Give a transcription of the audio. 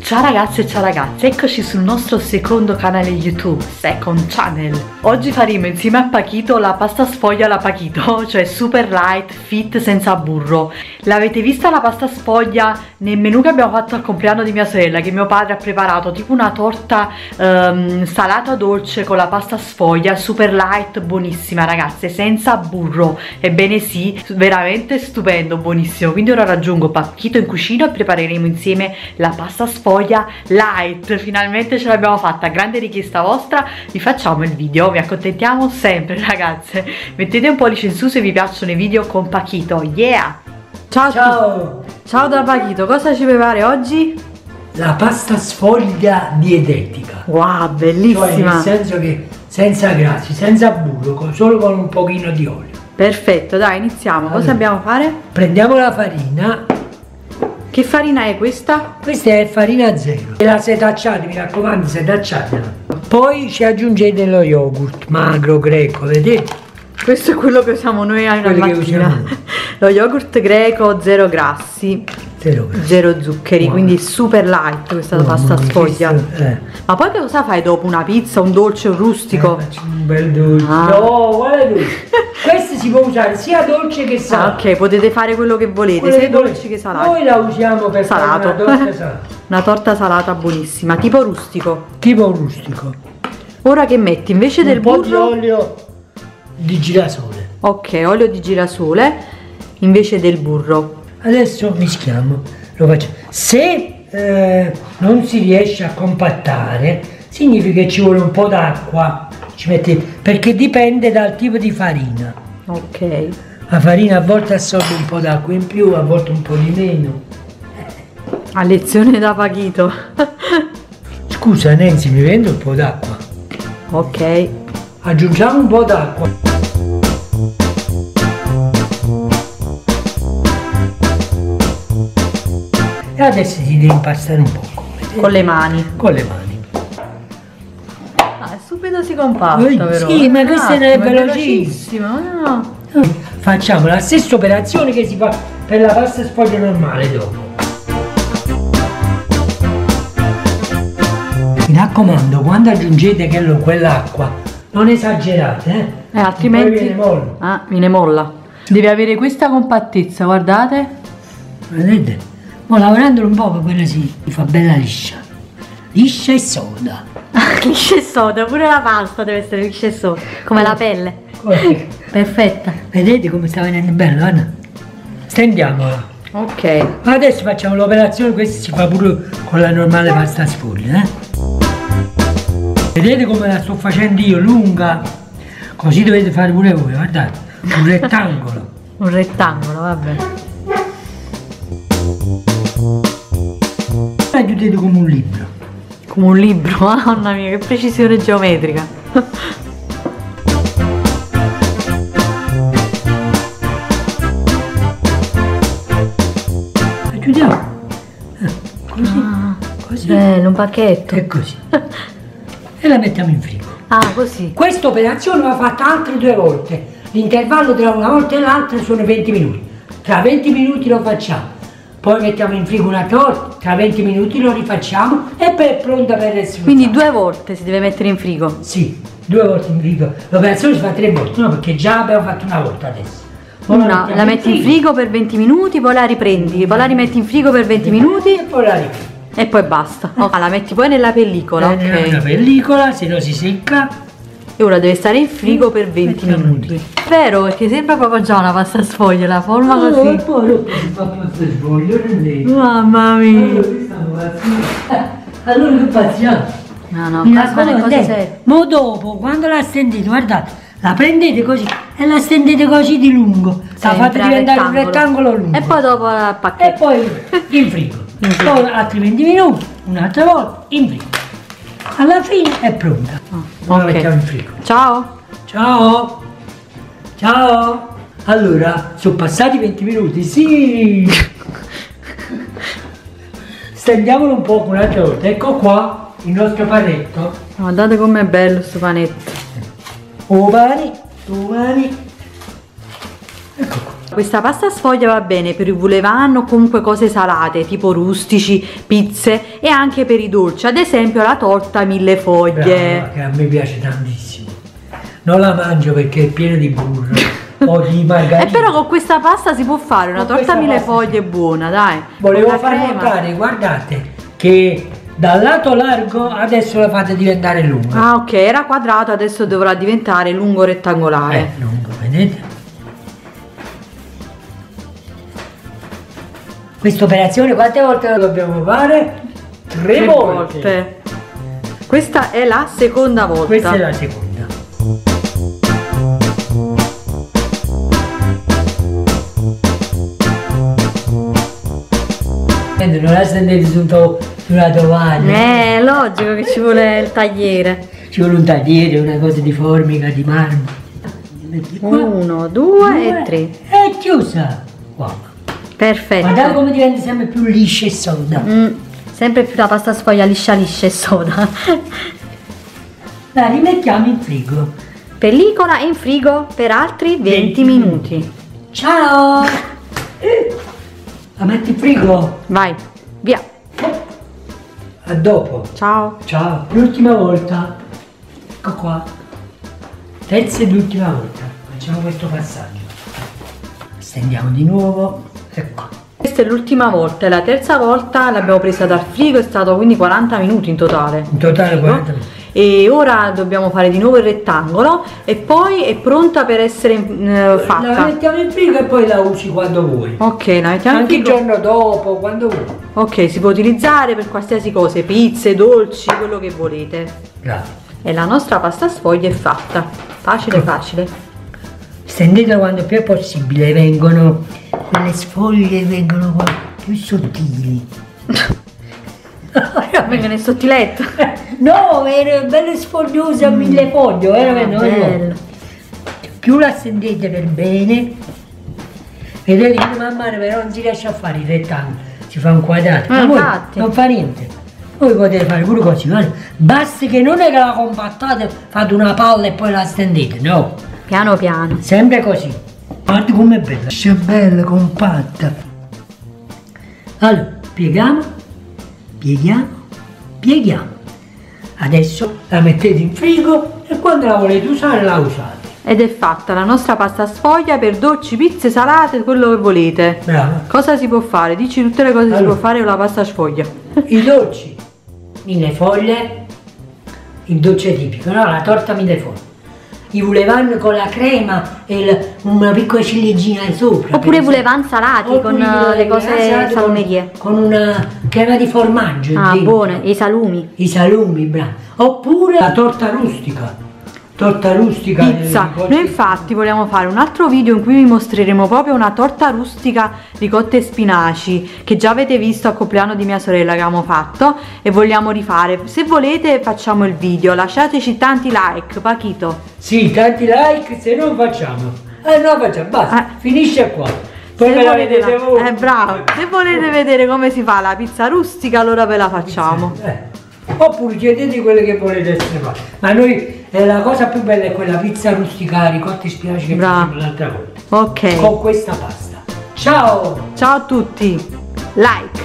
Ciao ragazze e ciao ragazzi, eccoci sul nostro secondo canale YouTube, Second Channel. Oggi faremo insieme a Paquito la pasta sfoglia alla Paquito, cioè super light, fit, senza burro. L'avete vista la pasta sfoglia nel menù che abbiamo fatto al compleanno di mia sorella, che mio padre ha preparato, tipo una torta salata dolce con la pasta sfoglia, super light, buonissima ragazze, senza burro. Ebbene sì, veramente stupendo, buonissimo. Quindi ora raggiungo Paquito in cucina e prepareremo insieme la pasta sfoglia light. Finalmente ce l'abbiamo fatta, grande richiesta vostra. Vi facciamo il video, vi accontentiamo sempre ragazze. Mettete un pollice in su se vi piacciono i video con Paquito. Yeah! Ciao! Ciao da Paquito, cosa ci prepari oggi? La pasta sfoglia dietetica. Wow, bellissima! Cioè, nel senso che senza grassi, senza burro, solo con un pochino di olio. Perfetto, dai, iniziamo. Allora, cosa dobbiamo fare? Prendiamo la farina. Che farina è questa? Questa è farina zero. E la setacciate, mi raccomando, setacciatela. Poi ci aggiungete lo yogurt magro greco, vedete? Questo è quello che usiamo noi alla mattina. Lo yogurt greco, zero grassi, zero zuccheri, quindi super light questa pasta sfoglia. Ma poi che cosa fai dopo? Una pizza, un dolce, un rustico? Faccio un bel dolce. No, guarda dolce. Questo si può usare sia dolce che salato. Ok, potete fare quello che volete, sia dolci che salati. Noi la usiamo per fare una torta salata. Una torta salata buonissima, tipo rustico. Tipo rustico. Ora che metti invece del burro? Un po' di olio di girasole. Ok, olio di girasole invece del burro. Adesso mischiamo, lo facciamo. Se non si riesce a compattare, significa che ci vuole un po' d'acqua. Ci mettete, perché dipende dal tipo di farina. Ok. La farina a volte assorbe un po' d'acqua in più, a volte un po' di meno. A lezione da Paquito. Scusa Nancy, mi vendo un po' d'acqua. Ok. Aggiungiamo un po' d'acqua. E adesso si deve impastare un po'. Con le mani. Con le mani. Ah, subito si compatta però. Sì, ma questa è velocissima. No. Facciamo la stessa operazione che si fa per la pasta sfoglia normale dopo. Mi raccomando, quando aggiungete quell'acqua, non esagerate, altrimenti viene molla. Ah, viene molla. Deve avere questa compattezza, guardate. Vedete? Ma lavorandolo un po' quella si fa bella liscia. Liscia e soda. Liscia e soda, pure la pasta deve essere liscia e soda, come la pelle. Perfetta. Vedete come sta venendo bella, Anna? Stendiamola. Ok. Adesso facciamo l'operazione, questa si fa pure con la normale pasta sfoglia, Vedete come la sto facendo io, lunga? Così dovete fare pure voi, guardate. Un rettangolo. Un rettangolo, vabbè. Aggiungete come un libro. Come un libro, mamma mia, che precisione geometrica. Aggiungiamo. Così. Così. Bello, un pacchetto. E così. E la mettiamo in frigo. Ah, così. Questa operazione va fatta altre 2 volte. L'intervallo tra una volta e l'altra sono 20 minuti. Tra 20 minuti lo facciamo. Poi mettiamo in frigo una torta, tra 20 minuti lo rifacciamo e poi è pronta per essere. Quindi 2 volte si deve mettere in frigo? Sì, 2 volte in frigo. L'operazione si fa 3 volte, no? Perché già abbiamo fatto una volta adesso. La metti in frigo per 20 minuti, poi la riprendi, poi la rimetti in frigo per 20 minuti e poi la riprendi. E poi basta. La metti poi nella pellicola, ok? Nella pellicola, se no si secca. E ora deve stare in frigo per 20 minuti. Vero, perché sembra proprio già una pasta sfoglia, la forma così. E poi dopo si fa pasta sfoglia, mamma mia. Allora che paziamo? No, questa è cosa seria. Ma dopo, quando la stendete, guardate, la prendete così e la stendete così di lungo. La fate diventare un rettangolo lungo. E poi dopo la pacchetto. E poi in frigo. Poi altri 20 minuti, un'altra volta, in frigo. Alla fine è pronta. Ora la mettiamo in frigo. Ciao. Ciao. Ciao. Allora, sono passati 20 minuti, sì. Stendiamolo un po' un'altra volta. Ecco qua il nostro panetto. Guardate com'è bello sto panetto. Umani. Ecco qua. Questa pasta sfoglia va bene per i vulevano o comunque cose salate tipo rustici, pizze, e anche per i dolci, ad esempio la torta mille foglie. Brava, che a me piace tantissimo. Non la mangio perché è piena di burro o di margarina. Però con questa pasta si può fare una torta mille foglie buona, dai. Volevo far notare, guardate, che dal lato largo adesso la fate diventare lunga. Ah, ok, era quadrato, adesso dovrà diventare lungo rettangolare. Lungo, vedete? Questa operazione quante volte la dobbiamo fare? Tre volte. Questa è la seconda volta. Questa è la seconda. Non la stendete su una tovaglia. È logico che ci vuole il tagliere. Ci vuole un tagliere, una cosa di formica, di marmo. 1, 2 e 3. È chiusa. Wow. Perfetto. Guardate come diventa sempre più liscia e soda. Sempre più la pasta sfoglia liscia liscia e soda. La rimettiamo in frigo. Pellicola in frigo per altri 20 minuti. Ciao! La metti in frigo? Vai, via. A dopo. Ciao. Ciao. L'ultima volta. Ecco qua. Terza ed ultima volta. Facciamo questo passaggio. Stendiamo di nuovo. Ecco. Questa è l'ultima volta, e la terza volta l'abbiamo presa dal frigo, è stato quindi 40 minuti in totale. In totale 40 minuti. E ora dobbiamo fare di nuovo il rettangolo e poi è pronta per essere fatta. La mettiamo in frigo e poi la usi quando vuoi. Ok, la mettiamo anche in frigo. il giorno dopo, quando vuoi. Ok, si può utilizzare per qualsiasi cosa, pizze, dolci, quello che volete. Grazie. E la nostra pasta sfoglia è fatta. Facile, facile. Stendetela quanto più è possibile, vengono quelle sfoglie, vengono più sottili. Vengono in sottiletto. No, era bello sfoglioso a mille foglie, bello. Più la stendete per bene, vedete che man mano però non si riesce a fare il rettangolo, si fa un quadrato, ma voi non fa niente. Voi potete fare pure così, guarda. Basta che non è che la compattate, fate una palla e poi la stendete, no. Piano piano. Sempre così. Guarda com'è bella, è bella, compatta. Allora, pieghiamo, pieghiamo, pieghiamo. Adesso la mettete in frigo e quando la volete usare la usate. Ed è fatta la nostra pasta sfoglia per dolci, pizze, salate, quello che volete. Brava. Cosa si può fare? Dici tutte le cose che si può fare con la pasta sfoglia. I dolci, mille foglie, il dolce tipico, no? La torta mille foglie. I vulevan con la crema e una piccola ciliegina sopra. Oppure vulevan salati con le cose salumerie. Con una crema di formaggio. Ah, buone, i salumi. I salumi, bravo. Oppure la torta rustica. Torta rustica. Pizza. Noi infatti vogliamo fare un altro video in cui vi mostreremo proprio una torta rustica ricotta e spinaci che già avete visto al compleanno di mia sorella che abbiamo fatto e vogliamo rifare. Se volete facciamo il video, lasciateci tanti like, Paquito. Sì, tanti like, se non facciamo. No, facciamo, basta, finisce qua. Poi me la vedete voi. Bravo. Se volete vedere come si fa la pizza rustica allora ve la facciamo. Oppure chiedete quelle che volete essere fatte. Ma noi la cosa più bella è quella pizza rustica ricotta e spinaci che facciamo l'altra volta. Ok. Con questa pasta. Ciao! Ciao a tutti. Like.